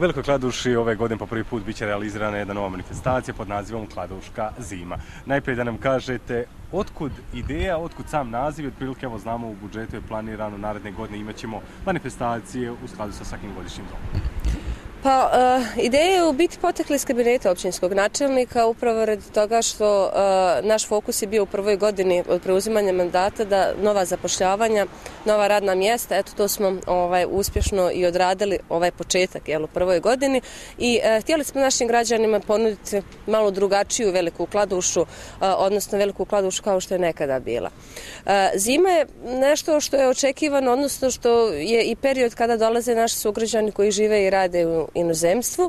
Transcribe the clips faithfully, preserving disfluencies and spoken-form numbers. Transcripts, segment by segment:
U Velikoj Kladuši ove godine po prvi put biće realizirana jedna nova manifestacija pod nazivom Kladuška zima. Najprije da nam kažete otkud ideja, otkud sam naziv, otprilike evo znamo u budžetu je planirano naredne godine imat ćemo manifestacije u skladu sa svakim godišnjim domom. Pa, uh, ideja je u biti potekla iz kabineta općinskog načelnika upravo radi toga što uh, naš fokus je bio u prvoj godini od preuzimanja mandata da nova zapošljavanja, nova radna mjesta, eto to smo ovaj, uspješno i odradili ovaj početak jel, u prvoj godini i uh, htjeli smo našim građanima ponuditi malo drugačiju Veliku Kladušu, uh, odnosno Veliku Kladušu kao što je nekada bila. Uh, zima je nešto što je očekivano, odnosno što je i period kada dolaze naši sugrađani koji žive i rade u inozemstvu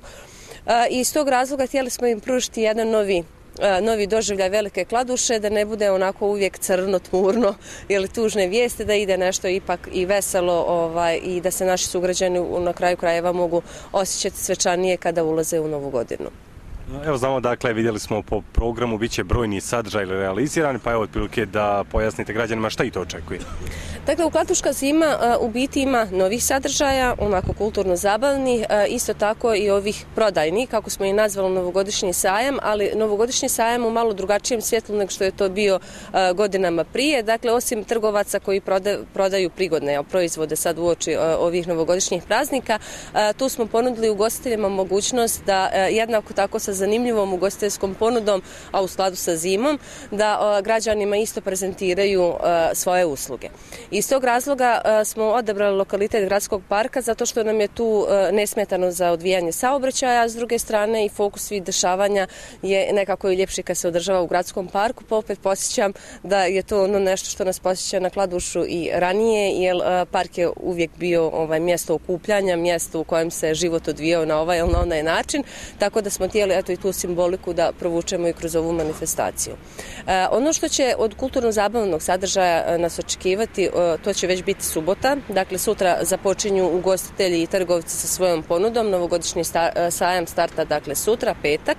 i iz tog razloga htjeli smo im pružiti jedan novi, novi doživljaj Velike Kladuše, da ne bude onako uvijek crno, tmurno ili tužne vijeste, da ide nešto ipak i veselo ovaj, i da se naši sugrađani na kraju krajeva mogu osjećati svečanije kada ulaze u novu godinu. Evo znamo, dakle, vidjeli smo po programu bit će brojni sadržaj realizirani, pa evo otprilike da pojasnite građanima šta i to očekuje. Dakle, u Kladuška zima u biti ima novih sadržaja, onako kulturno-zabavnih, isto tako i ovih prodajnih, kako smo i nazvali novogodišnji sajam, ali novogodišnji sajam u malo drugačijem svjetlu nego što je to bio godinama prije. Dakle, osim trgovaca koji prodaju prigodne proizvode sad uoči ovih novogodišnjih praznika, tu smo ponudili ugostiteljima mogućnost da jednako tako sa zanimljivom ugostiteljskom ponudom, a u skladu sa zimom, da građanima isto prezentiraju svoje usluge. Iz tog razloga smo odabrali lokalitet Gradskog parka zato što nam je tu nesmetano za odvijanje saobraćaja, a s druge strane i fokus svih dešavanja je nekako i ljepši kad se održava u Gradskom parku, pa opet posjećam da je to ono nešto što nas posjeća na Kladušu i ranije, jer park je uvijek bio ovaj, mjesto okupljanja, mjesto u kojem se život odvijao na ovaj ili na onaj način, tako da smo htjeli eto i tu simboliku da provučemo i kroz ovu manifestaciju. E, ono što će od kulturno-zabavnog sadržaja nas očekivati, to će već biti subota, dakle sutra započinju ugostitelji i trgovci sa svojom ponudom, novogodišnji sajam starta dakle sutra, petak,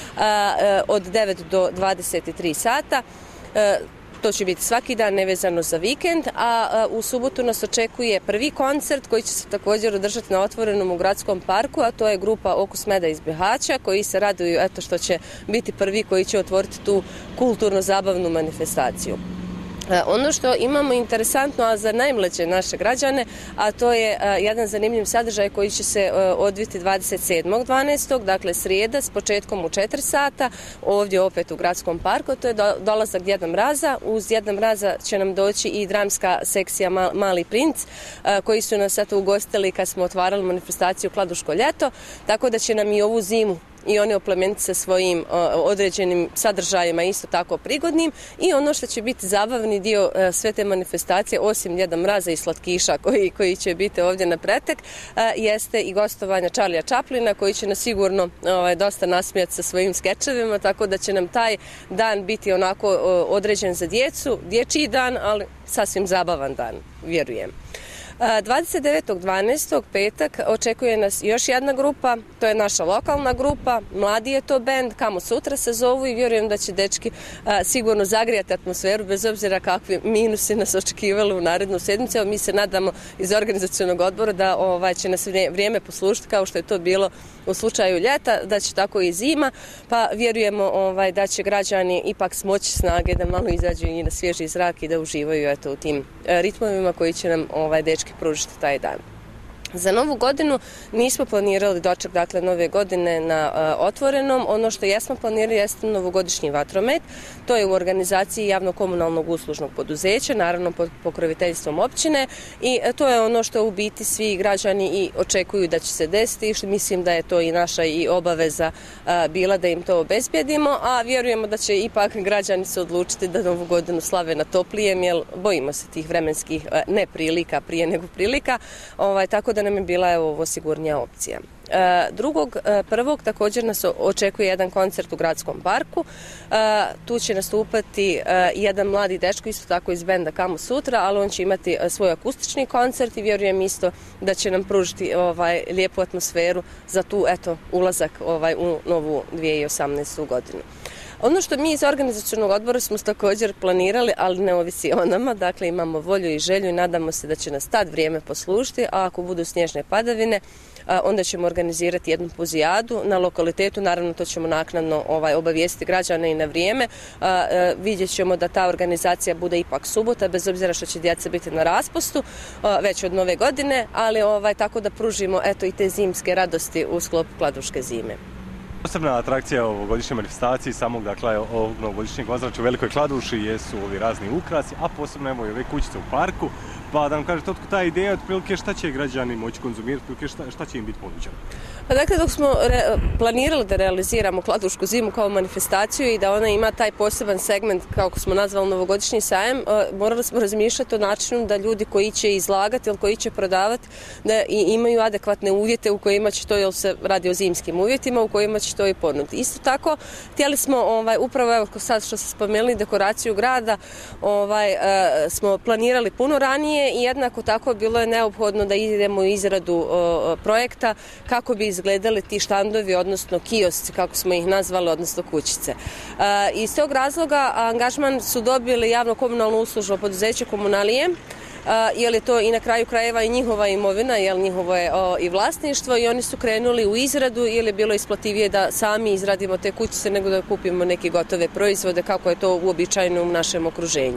od devet do dvadeset tri sata. To će biti svaki dan nevezano za vikend, a u subotu nas očekuje prvi koncert koji će se također održati na otvorenom u Gradskom parku, a to je grupa Okus meda iz Bihaća koji se raduju eto što će biti prvi koji će otvoriti tu kulturno-zabavnu manifestaciju. Ono što imamo interesantno, a za najmlađe naše građane, a to je jedan zanimljiv sadržaj koji će se odviti dvadeset sedmog dvanaestog dakle srijeda s početkom u četiri sata, ovdje opet u Gradskom parku, to je dolazak Djeda Mraza. Uz Djeda Mraza će nam doći i dramska sekcija Mali princ, koji su nas eto ugostili kad smo otvarali manifestaciju Kladuško ljeto, tako da će nam i ovu zimu i oni oplemeniti sa svojim uh, određenim sadržajima isto tako prigodnim i ono što će biti zabavni dio uh, sve te manifestacije, osim Djeda Mraza i slatkiša koji, koji će biti ovdje na pretek, uh, jeste i gostovanja Charlija Chaplina koji će nas sigurno uh, dosta nasmijati sa svojim skečevima, tako da će nam taj dan biti onako uh, određen za djecu, dječji dan, ali sasvim zabavan dan, vjerujem. dvadeset devetog dvanaestog petak očekuje nas još jedna grupa, to je naša lokalna grupa, mladi je to bend, Kamo sutra se zovu i vjerujem da će dečki a, sigurno zagrijati atmosferu bez obzira kakvi minusi nas očekivali u narednu sedmicu. Evo mi se nadamo iz organizacionog odbora da ovaj, će nas vrijeme poslušiti kao što je to bilo u slučaju ljeta, da će tako i zima, pa vjerujemo ovaj, da će građani ipak smoći snage da malo izađu i na svježi zrak i da uživaju eto, u tim ritmovima koji će nam ovaj, dečki pružiti taj dan. Za novu godinu nismo planirali doček dakle nove godine na uh, otvorenom. Ono što jesmo planirali jeste novogodišnji vatromet. To je u organizaciji javno-komunalnog uslužnog poduzeća, naravno pod pokroviteljstvom općine i uh, to je ono što u biti svi građani i očekuju da će se desiti. Što mislim da je to i naša i obaveza uh, bila da im to obezbjedimo, a vjerujemo da će ipak građani se odlučiti da novu godinu slave na toplijem, jer bojimo se tih vremenskih uh, neprilika prije nego prilika, ovaj, tako da nam je bila evo, ovo sigurnija opcija. Drugog, prvog također nas očekuje jedan koncert u Gradskom parku. Tu će nastupati jedan mladi dečko, isto tako iz benda Kamo sutra, ali on će imati svoj akustični koncert i vjerujem isto da će nam pružiti ovaj, lijepu atmosferu za tu eto, ulazak ovaj, u novu dvije tisuće osamnaestu godinu. Ono što mi iz organizacionog odbora smo također planirali, ali ne ovisi o nama, dakle imamo volju i želju i nadamo se da će nas tad vrijeme poslužiti, a ako budu snježne padavine, onda ćemo organizirati jednu puzijadu na lokalitetu, naravno to ćemo naknadno ovaj, obavijestiti građane i na vrijeme. Vidjet ćemo da ta organizacija bude ipak subota, bez obzira što će djeca biti na raspustu, već od nove godine, ali ovaj, tako da pružimo eto, i te zimske radosti u sklopu Kladuške zime. Posebna atrakcija ovogodišnje manifestacije samog dakle, ovog novogodišnjeg ozračja u Velikoj Kladuši jesu ovi razni ukrasi, a posebno evo i ove kućice u parku. Pa da nam kažete otkud ta ideja, otprilike šta će građani moći konzumirati, otprilike šta, šta će im biti ponuđeno? Pa dakle, dok smo re, planirali da realiziramo Kladušku zimu kao manifestaciju i da ona ima taj poseban segment, kako smo nazvali novogodišnji sajem, morali smo razmišljati o načinu da ljudi koji će izlagati ili koji će prodavati, da i imaju adekvatne uvjete u kojima će to, jer se radi o zimskim uvjetima, u kojima će to i ponuditi. Isto tako, htjeli smo, ovaj, upravo evo sad što ste spomenuli, dekoraciju grada, ovaj, e, smo planirali puno ranije i jednako tako bilo je neophodno da idemo u izradu o, projekta kako bi izgledali ti štandovi, odnosno kiosci, kako smo ih nazvali, odnosno kućice. E, iz tog razloga angažman su dobili javno-komunalnu uslužno poduzeće Komunalije, jer je to i na kraju krajeva i njihova imovina, jer njihovo je o, i vlasništvo i oni su krenuli u izradu jer je bilo isplativije da sami izradimo te kućice nego da kupimo neke gotove proizvode kako je to uobičajeno u našem okruženju.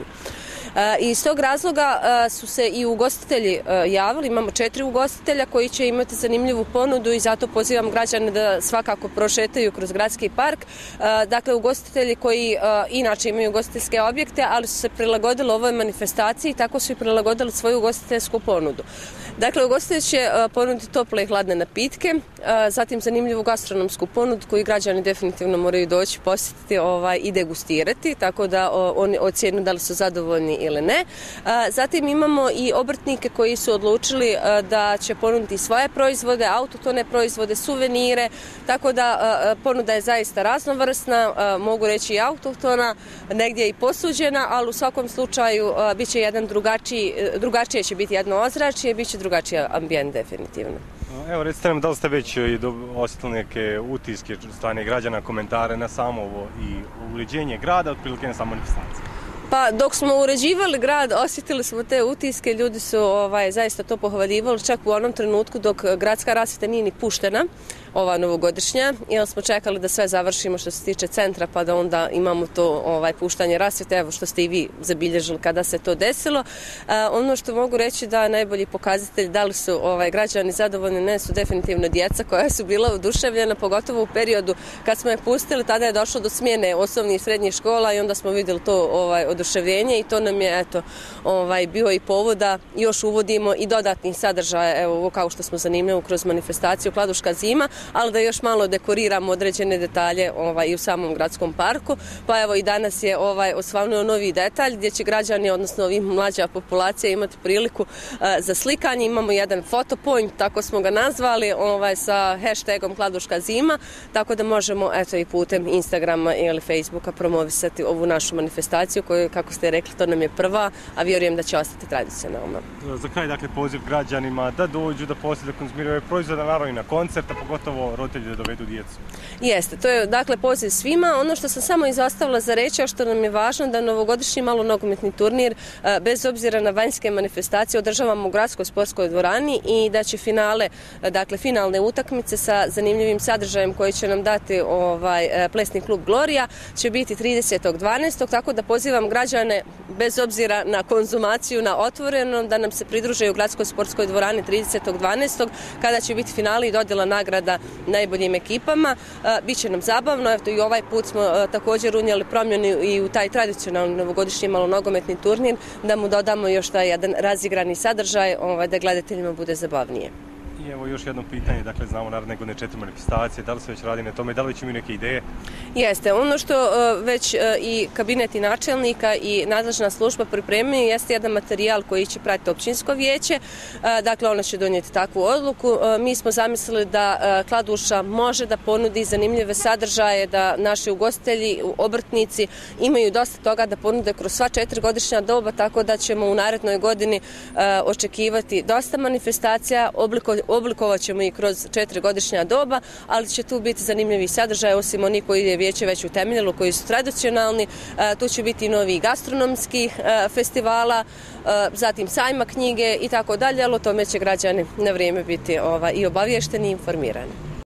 I iz tog razloga su se i ugostitelji javili, imamo četiri ugostitelja koji će imati zanimljivu ponudu i zato pozivam građane da svakako prošetaju kroz gradski park. Dakle, ugostitelji koji inače imaju ugostiteljske objekte, ali su se prilagodili ovoj manifestaciji i tako su i prilagodili svoju ugostiteljsku ponudu. Dakle, ugostitelj će ponuditi tople i hladne napitke, zatim zanimljivu gastronomsku ponudu koju građani definitivno moraju doći posjetiti ovaj, i degustirati, tako da oni ocjenu da li su zadovoljni ili ne. Zatim imamo i obrtnike koji su odlučili da će ponuditi svoje proizvode, autohtone proizvode, suvenire, tako da ponuda je zaista raznovrsna, mogu reći i autohtona, negdje i posuđena, ali u svakom slučaju bit će jedan drugačiji, drugačije će biti jedno ozračje, bit će drugačiji ambijent definitivno. Evo, recite nam da li ste već osjetili neke utiske strane građana, komentare na samo ovo i uređenje grada, otprilike na samo manifestaciju? Pa dok smo uređivali grad, osjetili smo te utiske, ljudi su ovaj, zaista to pohvaljivali, čak u onom trenutku dok gradska rasvjeta nije ni puštena, ova novogodišnja, jer smo čekali da sve završimo što se tiče centra, pa da onda imamo to ovaj, puštanje rasvjete, evo što ste i vi zabilježili kada se to desilo. E, ono što mogu reći da najbolji pokazatelj da li su ovaj, građani zadovoljni, ne, su definitivno djeca koja su bila oduševljena, pogotovo u periodu kad smo je pustili, tada je došlo do smjene osnovnih i srednjih škola i onda smo vidjeli to ovaj, oduševljenje i to nam je eto, ovaj, bio i povod da još uvodimo i dodatnih sadržaja, evo ovo kao što smo zanimljivi kroz manifestaciju Kladuška zima, ali da još malo dekoriramo određene detalje ovaj, i u samom gradskom parku. Pa evo i danas je ovaj, osvanuo novi detalj gdje će građani, odnosno ovi mlađa populacija imati priliku uh, za slikanje. Imamo jedan fotopoint, tako smo ga nazvali, ovaj, sa hashtagom Kladuška zima, tako da možemo eto, i putem Instagrama ili Facebooka promovisati ovu našu manifestaciju koju, kako ste rekli, to nam je prva, a vjerujem da će ostati tradicionalno. Za kraj, dakle, poziv građanima da dođu, da posjete, da konzumiraju ove naravno i na koncert, a pogotovo roditelji da dovedu djecu. Jeste, to je dakle poziv svima. Ono što sam samo izostavila za reći, a što nam je važno, da novogodišnji malo nogometni turnir, bez obzira na vanjske manifestacije, održavamo u gradskoj sportskoj dvorani i da će finale, dakle finalne utakmice sa zanimljivim sadržajem koji će nam dati ovaj, plesni klub Gloria, će biti tridesetog dvanaestog tako da pozivam građane, bez obzira na konzumaciju na otvorenom, da nam se pridruže u gradskoj sportskoj dvorani tridesetog dvanaestog kada će biti finali i dodjela nagrada najboljim ekipama. Biće nam zabavno, eto i ovaj put smo također unijeli promjenu i u taj tradicionalni novogodišnji malonogometni turnir, da mu dodamo još taj jedan razigrani sadržaj, ovaj, da gledateljima bude zabavnije. I evo još jedno pitanje, dakle znamo naredne godine četiri manifestacije, da li se već radi na tome, da li već imaju neke ideje? Jeste, ono što uh, već uh, i kabinet i načelnika i nadležna služba pripremaju jeste jedan materijal koji će pratiti općinsko vijeće, uh, dakle ona će donijeti takvu odluku. Uh, mi smo zamislili da uh, Kladuša može da ponudi zanimljive sadržaje, da naši ugostitelji, obrtnici imaju dosta toga da ponude kroz sva četiri godišnja doba, tako da ćemo u narednoj godini uh, očekivati dosta manifestacija, obliko, oblikovat ćemo i kroz četiri-godišnja doba, ali će tu biti zanimljivi sadržaj, osim onih koji je vijeće već utemeljilo, koji su tradicionalni. Tu će biti i novi gastronomski festivala, zatim sajma knjige i tako dalje, ali o tome će građani na vrijeme biti i obavješteni i informirani.